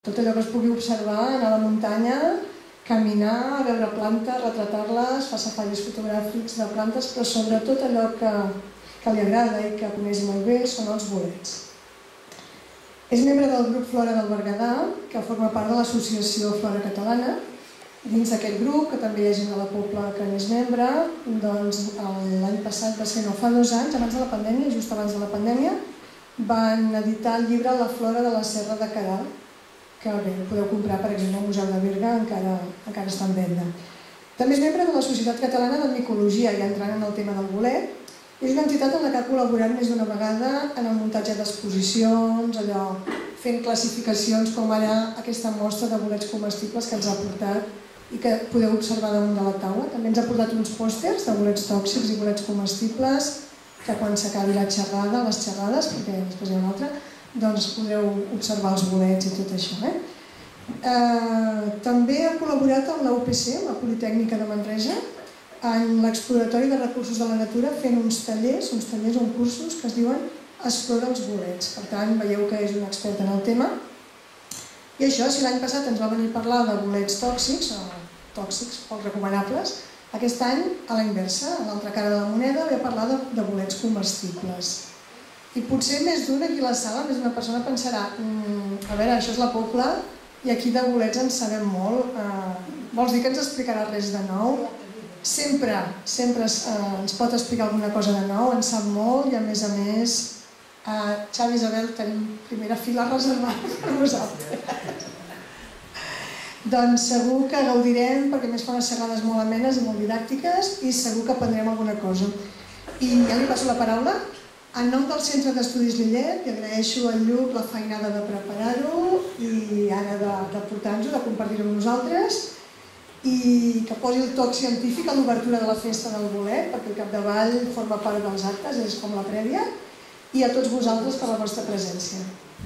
Tot allò que es pugui observar, anar a la muntanya, caminar, veure plantes, retratar-les, fer safaris fotogràfics de plantes, però sobretot allò que li agrada i que coneix molt bé són els bolets. És membre del grup Flora del Berguedà, que forma part de l'associació Flora Catalana. Dins d'aquest grup, que també hi ha gent de la Pobla que n'és membre, doncs l'any passat va ser, no, fa 2 anys, abans de la pandèmia, just abans de la pandèmia, van editar el llibre La flora de la Serra de Queralt, que bé, podeu comprar, per exemple, al Museu de Berga, encara està en venda. També és membre de la Societat Catalana de Micologia, ja entrant en el tema del bolet. És una entitat en la que ha col·laborat més d'una vegada en el muntatge d'exposicions, fent classificacions com ara aquesta mostra de bolets comestibles que ens ha portat i que podeu observar damunt de la taula. També ens ha portat uns pòsters de bolets tòxics i bolets comestibles que quan s'acabi la xerrada, les xerrades, perquè després hi ha una altra, doncs podreu observar els bolets i tot això. També ha col·laborat amb la UPC, la Politècnica de Manresa, en l'exploratori de recursos de la natura fent uns tallers o cursos que es diuen Explora els bolets. Per tant, veieu que és un expert en el tema. I això, si l'any passat ens va venir a parlar de bolets tòxics, o tòxics poc recomanables, aquest any, a la inversa, a l'altra cara de la moneda, ve a parlar de bolets comestibles. I potser més d'un aquí a la sala, més d'una persona pensarà a veure, això és la Pobla i aquí de bolets en sabem molt. Vols dir que ens explicarà res de nou? Sempre ens pot explicar alguna cosa de nou, en sap molt i a més, Xavi i Isabel tenim primera fila reservada per vosaltres. Doncs segur que gaudirem perquè més fa unes xerrades molt amenes i molt didàctiques i segur que aprendrem alguna cosa. I ja li passo la paraula. En nom del Centre d'Estudis Lillet, li agraeixo al Lluc la feinada de preparar-ho i ara de portar-nos-ho, de compartir-ho amb nosaltres i que posi el toc científic a l'obertura de la festa del bolet, perquè el capdavall forma part dels actes, és com la prèvia, i a tots vosaltres per la vostra presència.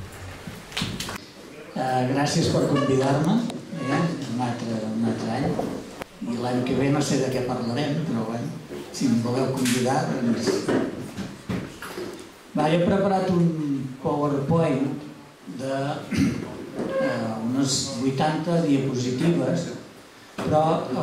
Gràcies per convidar-me un altre any. I l'any que ve no sé de què parlarem, però si em voleu convidar, doncs... Jo he preparat un PowerPoint d'unes 80 diapositives, però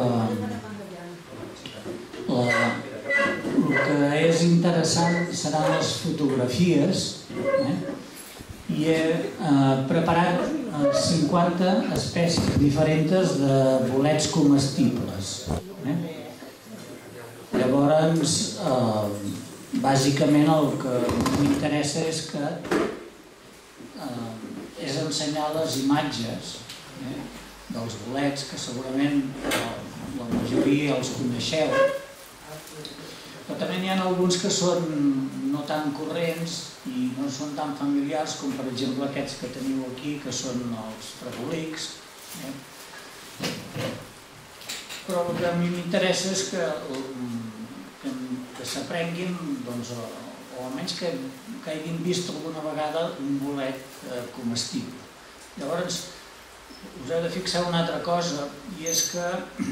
el que és interessant seran les fotografies i he preparat 50 espècies diferents de bolets comestibles. Llavors, bàsicament el que m'interessa és ensenyar les imatges dels bolets, que segurament la majoria els coneixeu, però també n'hi ha alguns que són no tan corrents i no són tan familiars com per exemple aquests que teniu aquí, que són els fregolics. Però el que a mi m'interessa és que s'aprenguin, o almenys que hagin vist alguna vegada un bolet comestible. Llavors, us heu de fixar una altra cosa, i és que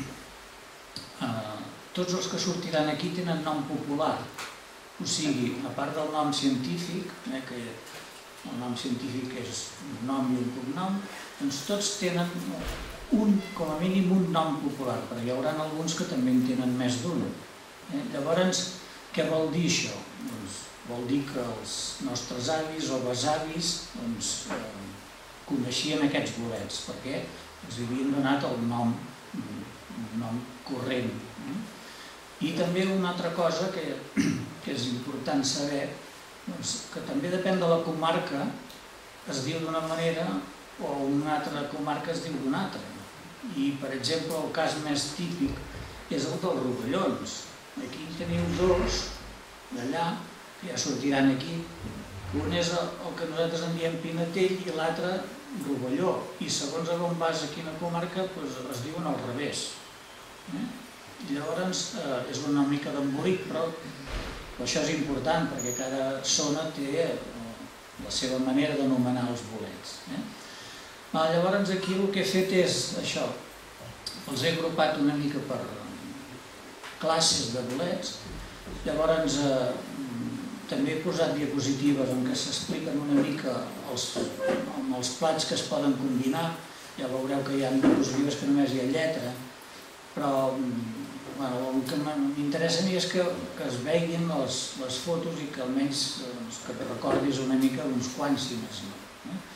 tots els que sortiran aquí tenen nom popular. O sigui, a part del nom científic, que el nom científic és un nom i un cognom, doncs tots tenen com a mínim un nom popular, però hi haurà alguns que també en tenen més d'un. Llavors, què vol dir això? Vol dir que els nostres avis o besavis coneixien aquests bolets perquè els havien donat el nom corrent. I també una altra cosa que és important saber, que també depèn de la comarca, es diu d'una manera o una altra comarca es diu d'una altra. I, per exemple, el cas més típic és el dels rovellons. Aquí teniu dos d'allà, que ja sortiran aquí. Un és el que nosaltres en diem pinatell i l'altre rovelló. I segons on vas a quina comarca es diuen al revés. Llavors és una mica d'embolic, però això és important perquè cada zona té la seva manera d'anomenar els bolets. Llavors aquí el que he fet és això. Els he agrupat una mica per classes de bolets. Llavors també he posat diapositives en què s'expliquen una mica amb els plats que es poden combinar. Ja veureu que hi ha llibres que només hi ha lletra, però el que m'interessa a mi és que es veguin les fotos i que almenys que et recordis una mica d'uns quants, si més no.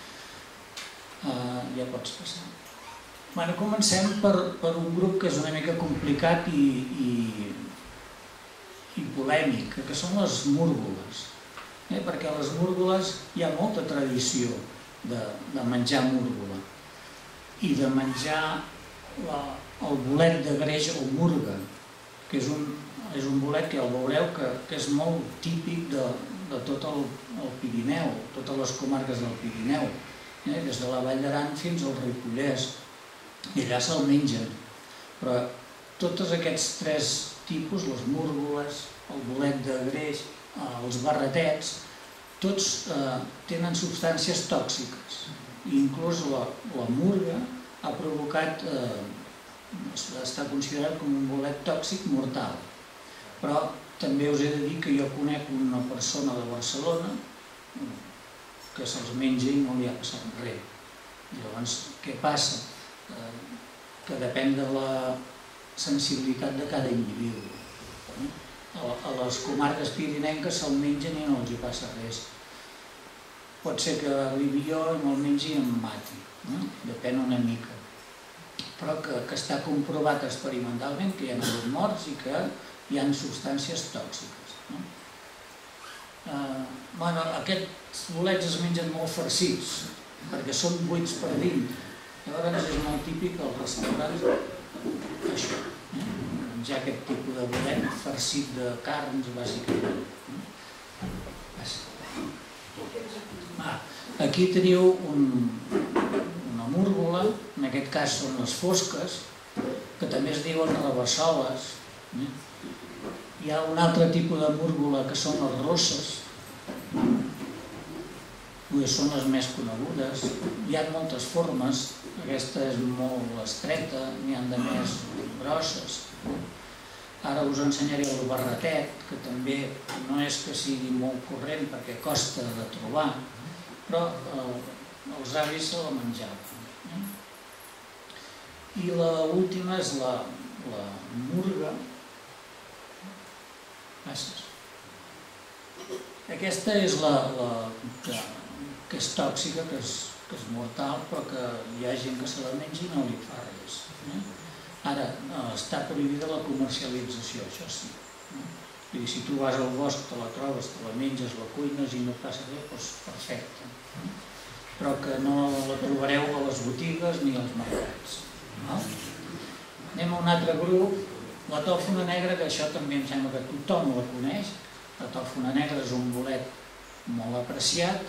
Ja pots passar. Comencem per un grup que és una mica complicat i polèmic, que són les múrgoles. Perquè a les múrgoles hi ha molta tradició de menjar múrgola i de menjar el bolet de greix o murga, que és un bolet que ja el veureu que és molt típic de tot el Pirineu, totes les comarques del Pirineu, des de la Vall d'Aran fins al Ripollès, i allà se'l mengen. Però tots aquests tres tipus, les múrgoles, el bolet de greix, els barretets, tots tenen substàncies tòxiques. Inclús la murga ha provocat, està considerat com un bolet tòxic mortal. Però també us he de dir que jo conec una persona de Barcelona que se'ls menja i no li ha passat res. Llavors, què passa? Que depèn de la sensibilitat de cada individu. A les comarques pirinenques se'l mengen i no els hi passa res. Pot ser que arribi jo i me'l mengi i em mati, depèn una mica. Però que està comprovat experimentalment que hi ha hagut morts i que hi ha substàncies tòxiques. Aquests bolets es mengen molt farcits, perquè són buits per dins. Llavors és molt típic als restaurants això, menjar aquest tipus de bolet farcit de carns, bàsicament. Aquí teniu una múrgola, en aquest cas són les fosques, que també es diuen rabassoles. Hi ha un altre tipus de múrgola que són les rosses, són les més conegudes. Hi ha moltes formes, aquesta és molt estreta, n'hi ha de més grosses. Ara us ensenyaré el barretet, que també no és que sigui molt corrent perquè costa de trobar, però els avis se la menjaven. I l'última és la murga. Aquesta és la que és tòxica, que és mortal, però que hi ha gent que se la menja i no li fa res. Ara, està prohibida la comercialització, això sí. Si tu vas al bosc, te la trobes, te la menges, la cuines i no et passa res, doncs perfecte. Però que no la trobareu a les botigues ni als mercats. Anem a un altre grup, la tòfona negra, que això també em sembla que tothom la coneix. La tòfona negra és un bolet molt apreciat,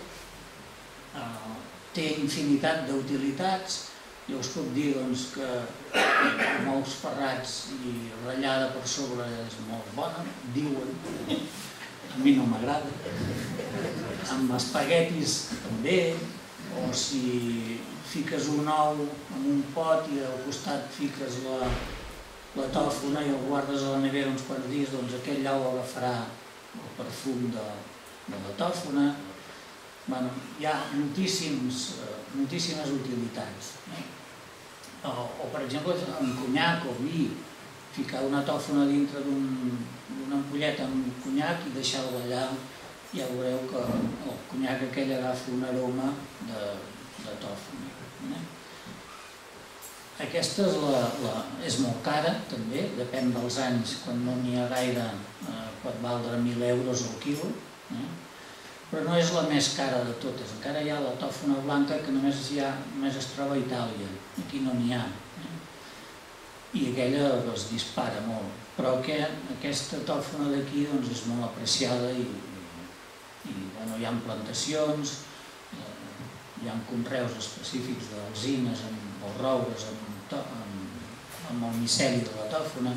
té infinitat d'utilitats. Jo us puc dir que amb ous ferrats i ratllada per sobre és molt bona, diuen, a mi no m'agrada. Amb espaguetis també, o si fiques un ou en un pot i al costat fiques la tòfona i el guardes a la nevera uns quants dies, doncs aquell ou agafarà el perfum de la tòfona. Hi ha moltíssimes utilitats. O, per exemple, en conyac o vi, ficar una tòfona dintre d'una ampolleta amb conyac i deixar-la allà, ja veureu que el conyac aquell agafa un aroma de tòfona. Aquesta és molt cara, també, depèn dels anys, quan no n'hi ha gaire pot valdre 1.000 euros el quilo, però no és la més cara de totes. Encara hi ha la tòfona blanca que només es troba a Itàlia, aquí no n'hi ha. I aquella es dispara molt, però aquesta tòfona d'aquí és molt apreciada i hi ha plantacions, hi ha conreus específics d'alzines o roures amb el miceli de la tòfona.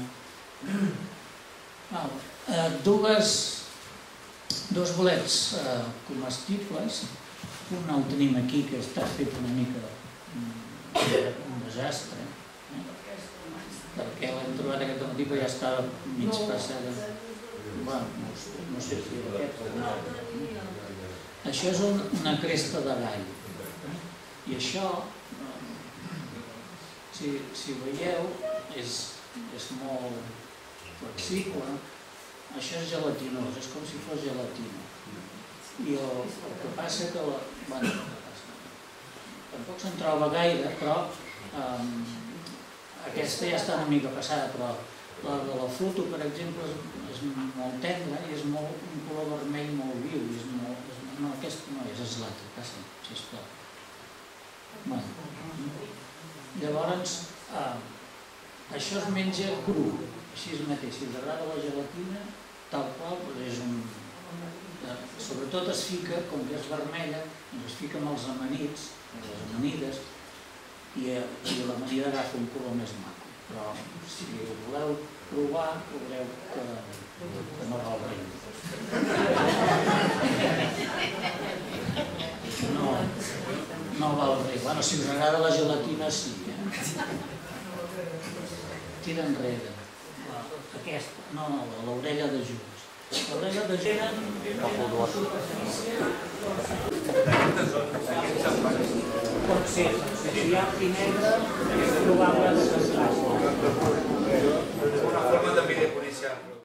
Dos bolets comestibles, un el tenim aquí que està fet una mica un desastre, perquè l'hem trobat aquest matí però ja estava mig passada. No sé si aquest o un altre. Això és una cresta de gall. I això, si veieu, és molt flexible. Això és gelatinós, és com si fos gelatina. I el que passa que... Tampoc se'n troba gaire, però aquesta ja està una mica passada, però la de la fruto, per exemple, és molt tendra i és un color vermell molt viu. No, aquest no és l'altre, passa, sisplau. Llavors, això es menja cru, així mateix. Si us agrada la gelatina, tal qual, és un... Sobretot es fica, com que és vermella, es fica amb els amanits, les amanides, i l'amanida agafa un color més maco. Però si ho voleu provar, veureu que no val res. No val res. Bueno, si us agrada la gelatina, sí. Tira enrere. Aquesta, no, l'orella de Judes. L'orella de Judes... Pot ser, si hi ha pi negre, és probable que es faci. Una forma també de conèixer.